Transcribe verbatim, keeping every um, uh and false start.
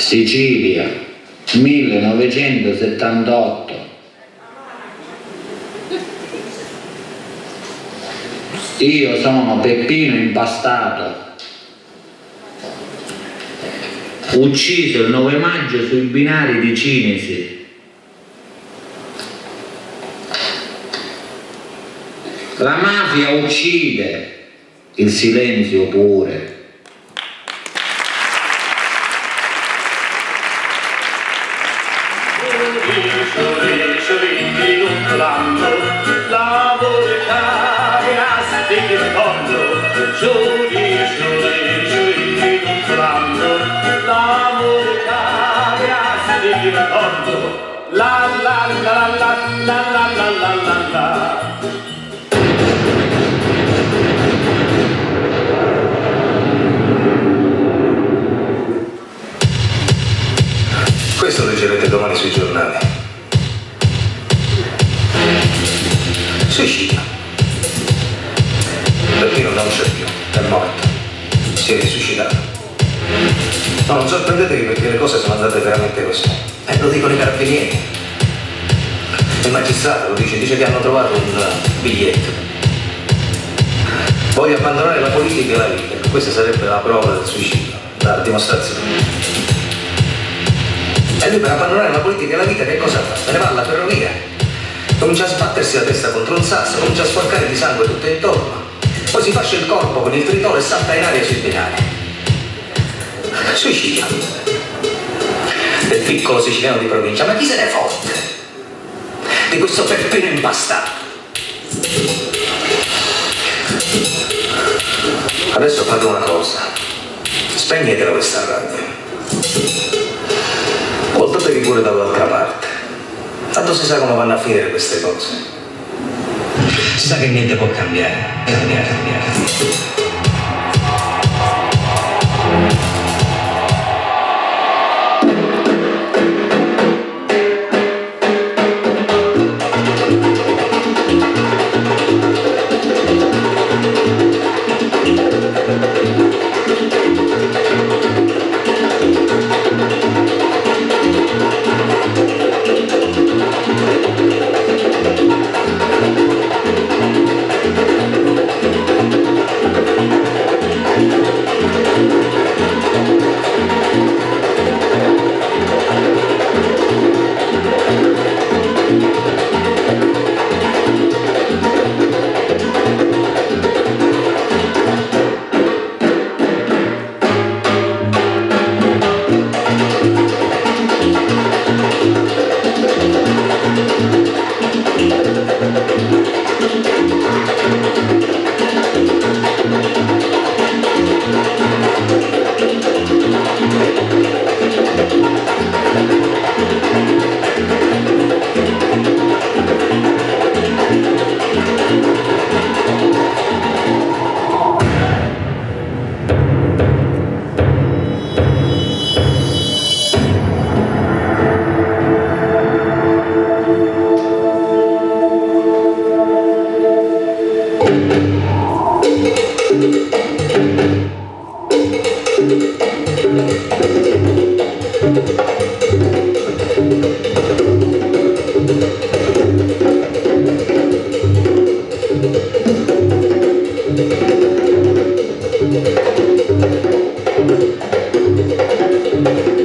Sicilia, millenovecentosettantotto. Io sono Peppino Impastato, ucciso il nove maggio sui binari di Cinisi. La mafia uccide, il silenzio pure. La la la la la la la la la la. Questo leggerete domani sui giornali. Suicidio. Peppino non c'è più, è morto. Si è risuicidato. No, non sorprendetevi perché le cose sono andate veramente così. E lo dicono i carabinieri. Il magistrato lo dice, dice che hanno trovato un biglietto. Voglio abbandonare la politica e la vita. Questa sarebbe la prova del suicidio, la dimostrazione. E lui per abbandonare la politica e la vita che cosa fa? Se ne va alla ferrovia. Comincia a sbattersi la testa contro un sasso, comincia a sporcare di sangue tutto intorno. Poi si fascia il corpo con il tritolo e salta in aria sui binari. Suicidio. Del piccolo siciliano di provincia, ma chi se ne fotte di questo Peppino Impastato? Adesso fate una cosa, spegnetela questa radio, voltatevi pure dall'altra parte, tanto si sa come vanno a finire queste cose, si sa che niente può cambiare, cambiare, cambiare. Thank you.